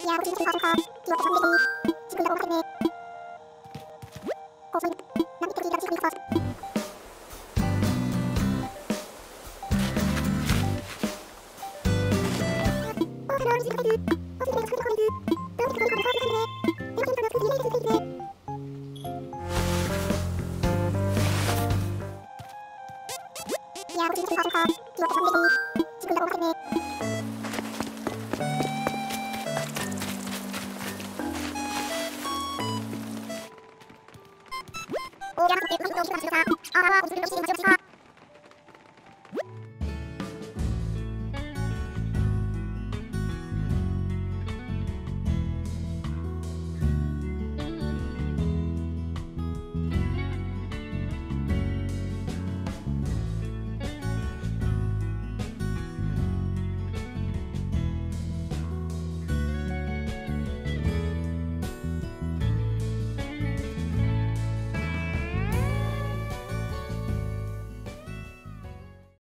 やー、こっちのパートか。気をつけてね。自分が分かるね。放送に、何言ってるか聞いたか。おー、水が出る。お水が作るこれる。どうしてこれこれこれね。でも、金貨の作り入れる作りね。いやー、こっちのパートか。気をつけてね。自分が分かるね。おー、やらせて、この人を引かせるさ。あー、おずるのしていますよさ。